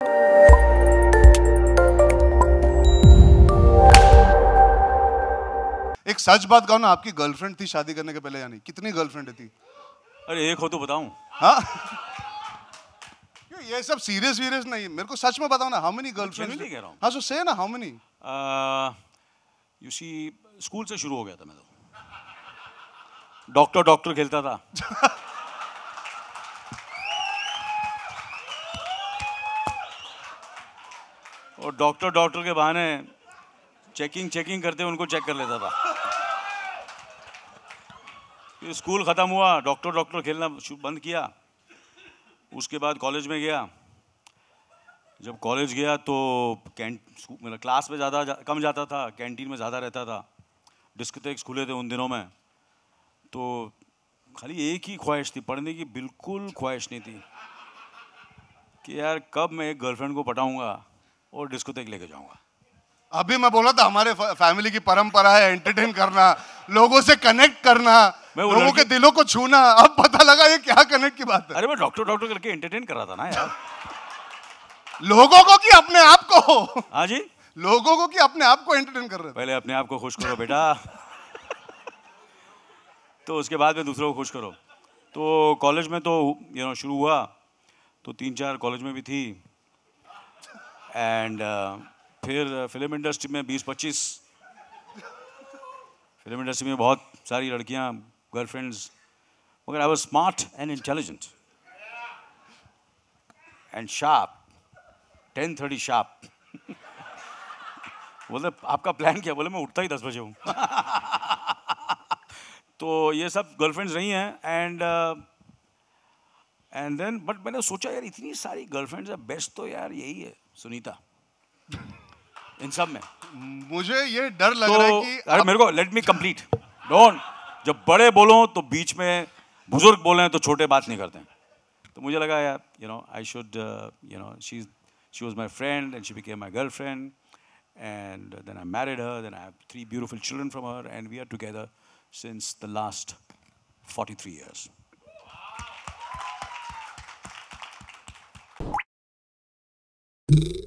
एक सच बात कहो ना, आपकी गर्लफ्रेंड थी शादी करने के पहले या नहीं? कितनी गर्लफ्रेंड थी? अरे एक हो तो बताऊं? हाँ ये सब सीरियस वीरियस नहीं, मेरे को सच में बताओ ना, हाउ मेनी गर्लफ्रेंड्स? नहीं कह रहा हूं। हाँ, सो से ना, how many? You see, school से शुरू हो गया था मैं तो। डॉक्टर डॉक्टर खेलता था। और डॉक्टर डॉक्टर के बहाने चेकिंग करते उनको चेक कर लेता था। फिर स्कूल खत्म हुआ, डॉक्टर डॉक्टर खेलना बंद किया। उसके बाद कॉलेज में गया। जब कॉलेज गया तो मेरा क्लास में कम जाता था, कैंटीन में ज़्यादा रहता था। डिस्कोथेक्स खुले थे उन दिनों में, तो खाली एक ही ख्वाहिश थी, पढ़ने की बिल्कुल ख्वाहिश नहीं थी कि यार कब मैं एक गर्लफ्रेंड को पटाऊंगा और डिस्कोथेक लेके जाऊंगा। अभी मैं बोला था हमारे फैमिली की परंपरा है एंटरटेन करना, लोगों से कनेक्ट करना, लोगों के दिलों को छूना। अब पता लगा ये क्या कनेक्ट की बात है। अरे मैं डॉक्टर डॉक्टर करके एंटरटेन कर रहा था ना यार। लोगों को कि अपने आप को? हाँ जी, लोगों को कि अपने आप को एंटरटेन कर रहे थे? पहले अपने आप को खुश करो बेटा, तो उसके बाद में दूसरों को खुश करो। तो कॉलेज में तो शुरू हुआ, तो 3-4 कॉलेज में भी थी। एंड फिर फिल्म इंडस्ट्री में 20-25, फिल्म इंडस्ट्री में बहुत सारी लड़कियां, गर्लफ्रेंड्स, मगर I was smart and intelligent and sharp, 10:30 sharp. बोले आपका प्लान क्या? बोले मैं उठता ही 10 बजे हूँ। तो ये सब गर्लफ्रेंड्स रही हैं। एंड देन बट मैंने सोचा यार इतनी सारी गर्लफ्रेंड्स है, बेस्ट तो यार यही है सुनीता इन सब में। मुझे ये डर लग रहा है कि अरे मेरे को लेट मी कंप्लीट। डोंट, जब बड़े बोलो तो बीच में, बुजुर्ग बोले तो छोटे बात नहीं करते हैं। तो मुझे लगा यार I should she was my friend and she became my girlfriend and then I married her, then I have 3 beautiful children from her and we are together since the last 43 years.